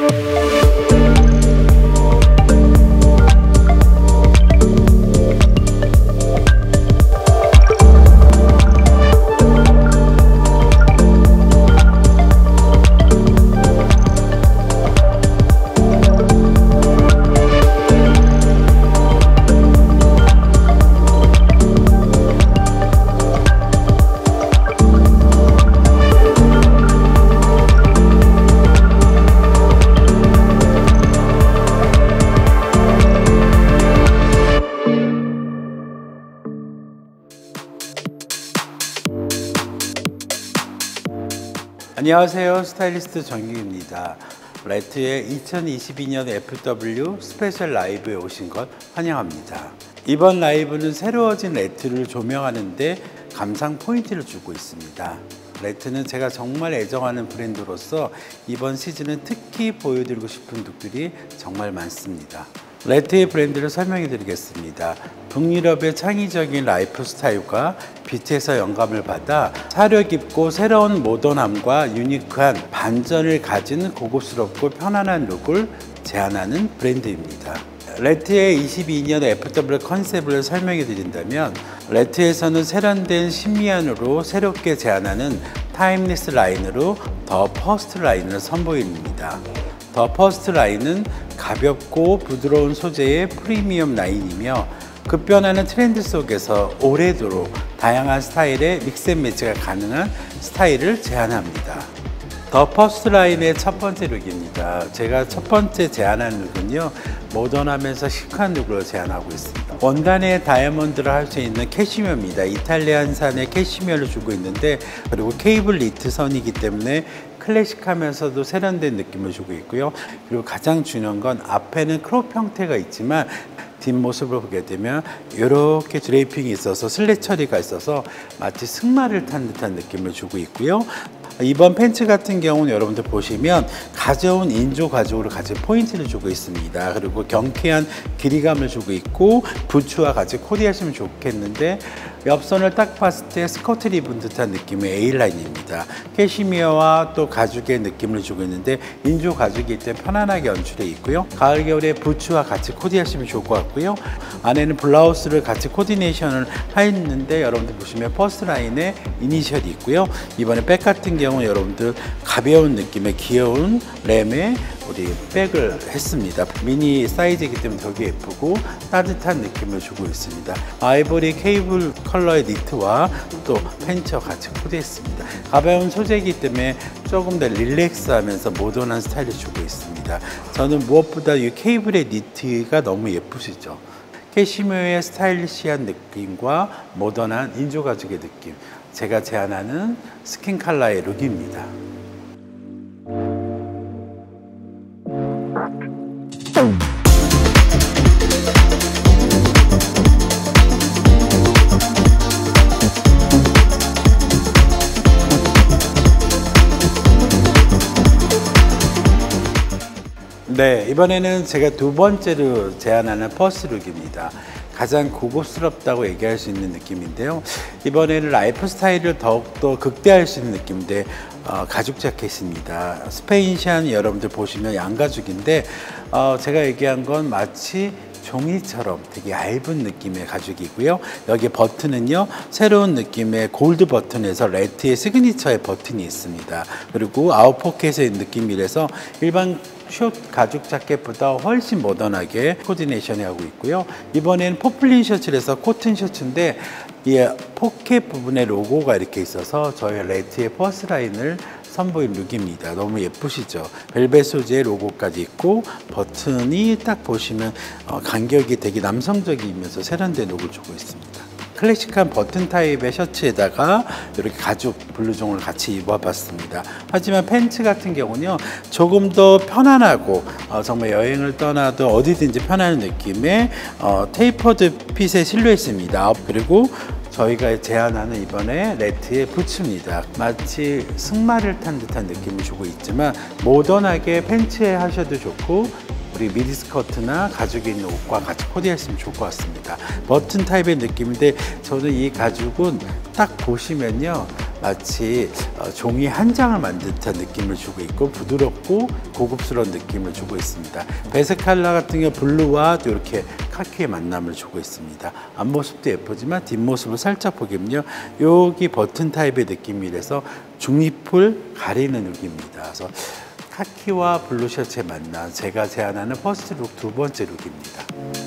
안녕하세요, 스타일리스트 정규입니다. 레트의 2022년 FW 스페셜 라이브에 오신 것 환영합니다. 이번 라이브는 새로워진 레트를 조명하는데 감상 포인트를 주고 있습니다. 레트는 제가 정말 애정하는 브랜드로서 이번 시즌은 특히 보여드리고 싶은 룩들이 정말 많습니다. 레트의 브랜드를 설명해 드리겠습니다. 북유럽의 창의적인 라이프 스타일과 빛에서 영감을 받아 사려 깊고 새로운 모던함과 유니크한 반전을 가진 고급스럽고 편안한 룩을 제안하는 브랜드입니다. 레트의 22년 FW 컨셉을 설명해 드린다면, 레트에서는 세련된 신미안으로 새롭게 제안하는 타임리스 라인으로 더 퍼스트 라인을 선보입니다. 더 퍼스트 라인은 가볍고 부드러운 소재의 프리미엄 라인이며, 급변하는 트렌드 속에서 오래도록 다양한 스타일의 믹스앤매치가 가능한 스타일을 제안합니다. 더 퍼스트 라인의 첫 번째 룩입니다. 제가 첫 번째 제안한 룩은요, 모던하면서 시크한 룩으로 제안하고 있습니다. 원단의 다이아몬드를 할 수 있는 캐시미어입니다. 이탈리안산의 캐시미어를 주고 있는데, 그리고 케이블 니트 선이기 때문에 클래식하면서도 세련된 느낌을 주고 있고요. 그리고 가장 중요한 건 앞에는 크롭 형태가 있지만 뒷모습을 보게 되면 이렇게 드레이핑이 있어서 슬릿 처리가 있어서 마치 승마를 탄 듯한 느낌을 주고 있고요. 이번 팬츠 같은 경우는 여러분들 보시면 가져온 인조 가죽으로 같이 포인트를 주고 있습니다. 그리고 경쾌한 길이감을 주고 있고, 부츠와 같이 코디하시면 좋겠는데, 옆선을 딱 봤을 때 스커트를 입은 듯한 느낌의 A라인입니다. 캐시미어와 또 가죽의 느낌을 주고 있는데, 인조 가죽이기 때문에 편안하게 연출해 있고요. 가을 겨울에 부츠와 같이 코디하시면 좋을 것 같고요. 안에는 블라우스를 같이 코디네이션을 했는데, 여러분들 보시면 퍼스트 라인에 이니셜이 있고요. 이번에 백 같은 경우는 여러분들 가벼운 느낌의 귀여운 램에 우리 백을 했습니다. 미니 사이즈이기 때문에 되게 예쁘고 따뜻한 느낌을 주고 있습니다. 아이보리 케이블 컬러의 니트와 또 팬츠와 같이 코디했습니다. 가벼운 소재이기 때문에 조금 더 릴렉스하면서 모던한 스타일을 주고 있습니다. 저는 무엇보다 이 케이블의 니트가 너무 예쁘시죠? 캐시미어의 스타일리시한 느낌과 모던한 인조 가죽의 느낌, 제가 제안하는 스킨 컬러의 룩입니다. 네, 이번에는 제가 두 번째로 제안하는 퍼스 룩입니다. 가장 고급스럽다고 얘기할 수 있는 느낌인데요. 이번에는 라이프 스타일을 더욱더 극대화할 수 있는 느낌인데, 가죽 자켓입니다. 스페인시안 여러분들 보시면 양가죽인데, 제가 얘기한 건 마치 종이처럼 되게 얇은 느낌의 가죽이고요. 여기 버튼은요, 새로운 느낌의 골드 버튼에서 레트의 시그니처의 버튼이 있습니다. 그리고 아웃 포켓의 느낌이라서 일반 숏 가죽 자켓보다 훨씬 모던하게 코디네이션을 하고 있고요. 이번엔 포플린 셔츠에서 코튼 셔츠인데, 이 포켓 부분에 로고가 이렇게 있어서 저희 레트의 퍼스 라인을 선보인 룩입니다. 너무 예쁘시죠? 벨벳 소재의 로고까지 있고, 버튼이 딱 보시면 간격이 되게 남성적이면서 세련된 룩을 주고 있습니다. 클래식한 버튼 타입의 셔츠에다가 이렇게 가죽 블루종을 같이 입어봤습니다. 하지만 팬츠 같은 경우는요, 조금 더 편안하고 정말 여행을 떠나도 어디든지 편한 느낌의 테이퍼드 핏의 실루엣입니다. 그리고 저희가 제안하는 이번에 레트의 부츠입니다. 마치 승마를 탄 듯한 느낌을 주고 있지만 모던하게 팬츠에 하셔도 좋고, 우리 미디스커트나 가죽이 있는 옷과 같이 코디했으면 좋을 것 같습니다. 버튼 타입의 느낌인데, 저는 이 가죽은 딱 보시면요, 마치 종이 한 장을 만든 듯한 느낌을 주고 있고 부드럽고 고급스러운 느낌을 주고 있습니다. 배색 컬러 같은 경우 블루와 이렇게 카키의 만남을 주고 있습니다. 앞모습도 예쁘지만 뒷모습을 살짝 보면요, 여기 버튼 타입의 느낌이라서 중립을 가리는 룩입니다. 그래서 카키와 블루 셔츠의 만남, 제가 제안하는 퍼스트 룩 두 번째 룩입니다.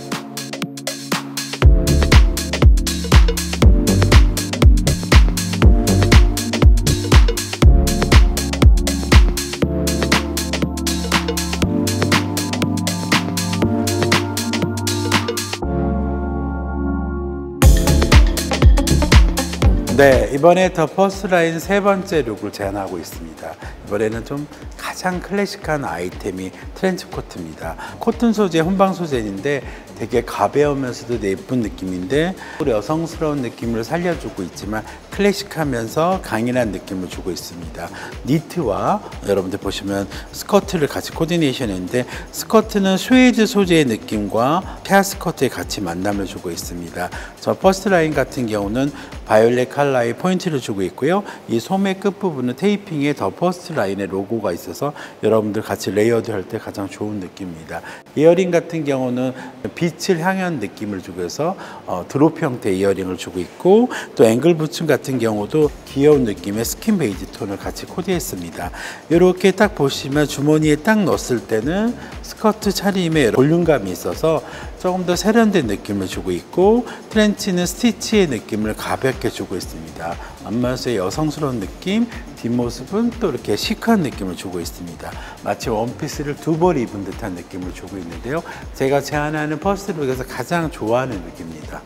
네, 이번에 더 퍼스트 라인 세 번째 룩을 제안하고 있습니다. 이번에는 좀 가장 클래식한 아이템이 트렌치 코트입니다. 코튼 소재, 혼방 소재인데 되게 가벼우면서도 예쁜 느낌인데 여성스러운 느낌을 살려주고 있지만 클래식하면서 강인한 느낌을 주고 있습니다. 니트와 여러분들 보시면 스커트를 같이 코디네이션했는데 스커트는 스웨이드 소재의 느낌과 페어 스커트에 같이 만남을 주고 있습니다. 저 퍼스트 라인 같은 경우는 바이올렛 컬러의 포인트를 주고 있고요. 이 소매 끝부분은 테이핑에 더 퍼스트 라인의 로고가 있어서 여러분들 같이 레이어드 할 때 가장 좋은 느낌입니다. 이어링 같은 경우는 빛을 향한 느낌을 주고 해서 드롭 형태의 이어링을 주고 있고, 또 앵글 부츠 같은 경우도 귀여운 느낌의 스킨 베이지 톤을 같이 코디했습니다. 이렇게 딱 보시면 주머니에 딱 넣었을 때는 스커트 차림에 볼륨감이 있어서 조금 더 세련된 느낌을 주고 있고, 트렌치는 스티치의 느낌을 가볍게 주고 있습니다. 앞모습의 여성스러운 느낌, 뒷모습은 또 이렇게 시크한 느낌을 주고 있습니다. 마치 원피스를 두 벌 입은 듯한 느낌을 주고 있는데요. 제가 제안하는 퍼스트 룩에서 가장 좋아하는 룩입니다.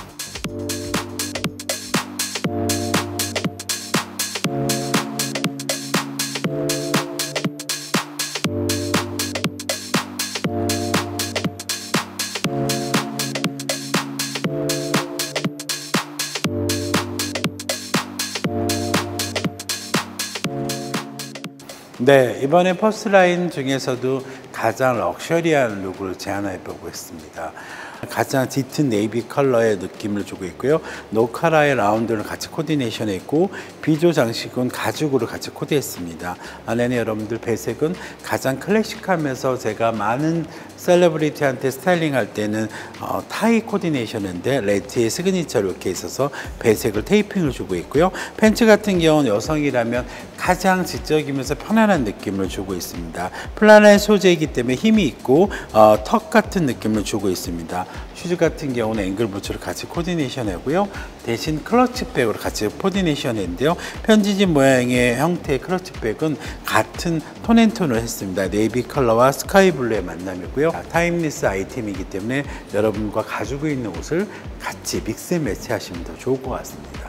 네, 이번에 퍼스트 라인 중에서도 가장 럭셔리한 룩을 제안해 보고 있습니다. 가장 짙은 네이비 컬러의 느낌을 주고 있고요. 노카라의 라운드를 같이 코디네이션 했고, 비조 장식은 가죽으로 같이 코디했습니다. 안에는 여러분들 배색은 가장 클래식하면서 제가 많은 셀러브리티한테 스타일링 할 때는 타이 코디네이션인데 레트의 시그니처 이렇게 있어서 배색을 테이핑을 주고 있고요. 팬츠 같은 경우는 여성이라면 가장 지적이면서 편안한 느낌을 주고 있습니다. 플라넬 소재이기 때문에 힘이 있고 턱 같은 느낌을 주고 있습니다. 슈즈 같은 경우는 앵글 부츠를 같이 코디네이션 하고요. 대신 클러치백으로 같이 코디네이션 했는데요. 편지지 모양의 형태의 클러치백은 같은 톤앤톤을 했습니다. 네이비 컬러와 스카이 블루의 만남이고요. 타임리스 아이템이기 때문에 여러분과 가지고 있는 옷을 같이 믹스 매치 하시면 더 좋을 것 같습니다.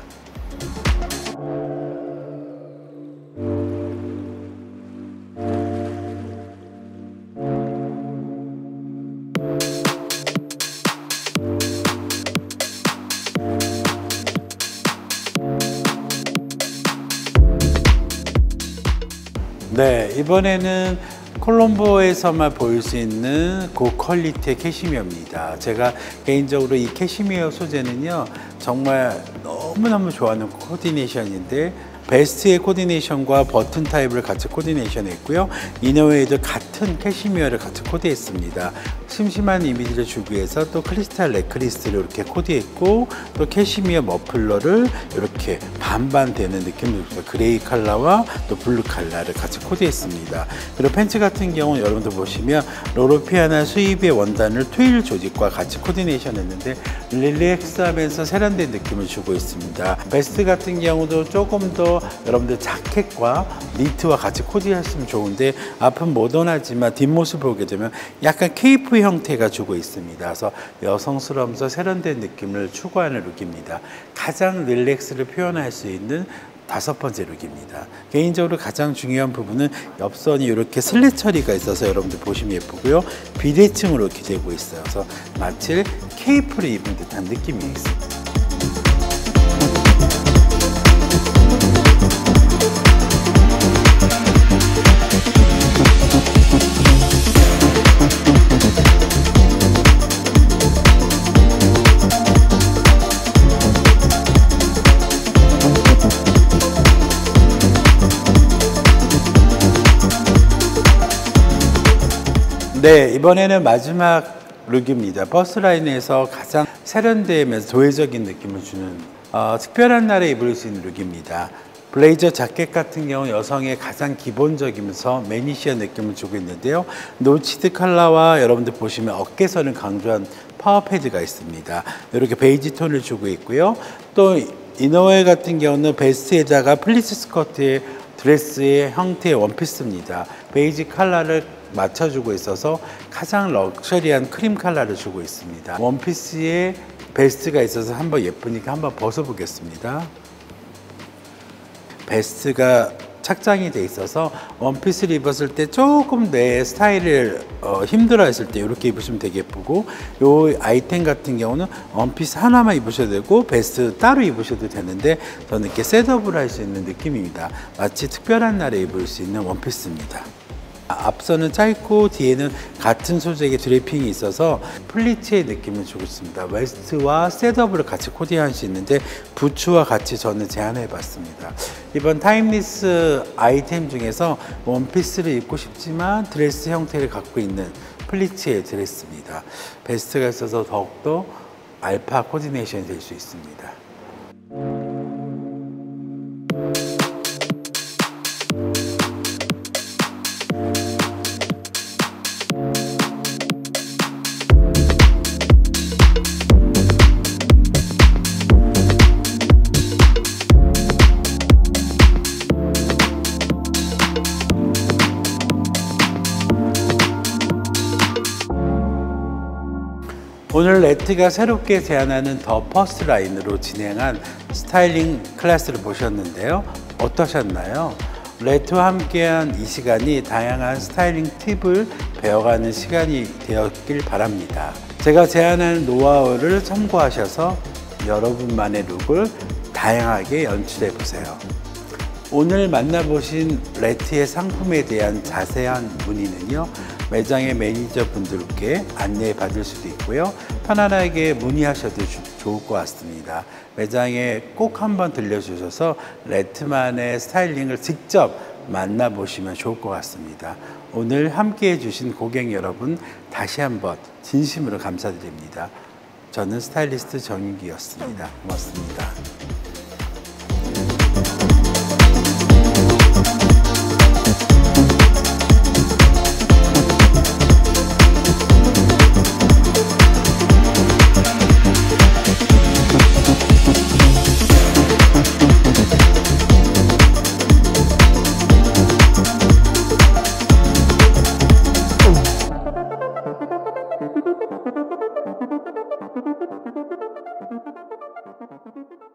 네, 이번에는 콜롬보에서만 볼 수 있는 고퀄리티의 캐시미어입니다. 제가 개인적으로 이 캐시미어 소재는요, 정말 너무너무 좋아하는 코디네이션인데, 베스트의 코디네이션과 버튼 타입을 같이 코디네이션 했고요. 이너웨이도 같은 캐시미어를 같이 코디했습니다. 심심한 이미지를 주기 위해서 또 크리스탈 넥클리스를 이렇게 코디했고, 또 캐시미어 머플러를 이렇게 반반 되는 느낌으로 그레이 컬러와 또 블루 컬러를 같이 코디했습니다. 그리고 팬츠 같은 경우는 여러분들 보시면 로로피아나 수입의 원단을 트윌 조직과 같이 코디네이션 했는데 릴렉스하면서 세련된 느낌을 주고 있습니다. 베스트 같은 경우도 조금 더 여러분들 자켓과 니트와 같이 코디했으면 좋은데 앞은 모던하지만 뒷모습 보게 되면 약간 케이프 형태가 주고 있습니다. 그래서 여성스러우면서 세련된 느낌을 추구하는 룩입니다. 가장 릴렉스를 표현할 수 있는 다섯 번째 룩입니다. 개인적으로 가장 중요한 부분은 옆선이 이렇게 슬릿 처리가 있어서 여러분들 보시면 예쁘고요. 비대칭으로 이렇게 되고 있어요. 그래서 마치 케이프를 입은 듯한 느낌이 있습니다. 네, 이번에는 마지막 룩입니다. 버스라인에서 가장 세련되면서 도회적인 느낌을 주는 특별한 날에 입을 수 있는 룩입니다. 블레이저 자켓 같은 경우 여성의 가장 기본적이면서 매니시한 느낌을 주고 있는데요. 노치드 컬러와 여러분들 보시면 어깨선을 강조한 파워 패드가 있습니다. 이렇게 베이지 톤을 주고 있고요. 또 이너웨어 같은 경우는 베스트에다가 플리츠 스커트의 드레스의 형태의 원피스입니다. 베이지 컬러를 맞춰주고 있어서 가장 럭셔리한 크림 컬러를 주고 있습니다. 원피스에 베스트가 있어서 한번 예쁘니까 한번 벗어보겠습니다. 베스트가 착장이 돼 있어서 원피스를 입었을 때 조금 내 스타일을 힘들어 했을 때 이렇게 입으시면 되게 예쁘고, 이 아이템 같은 경우는 원피스 하나만 입으셔도 되고 베스트 따로 입으셔도 되는데 저는 이렇게 셋업을 할 수 있는 느낌입니다. 마치 특별한 날에 입을 수 있는 원피스입니다. 앞선은 짧고 뒤에는 같은 소재의 드레핑이 있어서 플리츠의 느낌을 주고 있습니다. 웨스트와 셋업을 같이 코디할 수 있는데 부츠와 같이 저는 제안해 봤습니다. 이번 타임리스 아이템 중에서 원피스를 입고 싶지만 드레스 형태를 갖고 있는 플리츠의 드레스입니다. 베스트가 있어서 더욱더 알파 코디네이션이 될 수 있습니다. 오늘 레트가 새롭게 제안하는 더 퍼스트 라인으로 진행한 스타일링 클래스를 보셨는데요. 어떠셨나요? 레트와 함께한 이 시간이 다양한 스타일링 팁을 배워가는 시간이 되었길 바랍니다. 제가 제안하는 노하우를 참고하셔서 여러분만의 룩을 다양하게 연출해 보세요. 오늘 만나보신 레트의 상품에 대한 자세한 문의는요, 매장의 매니저 분들께 안내 받을 수도 있고요, 편안하게 문의하셔도 좋을 것 같습니다. 매장에 꼭 한번 들려주셔서 레트만의 스타일링을 직접 만나보시면 좋을 것 같습니다. 오늘 함께 해주신 고객 여러분, 다시 한번 진심으로 감사드립니다. 저는 스타일리스트 정윤기였습니다. 고맙습니다. Thank you.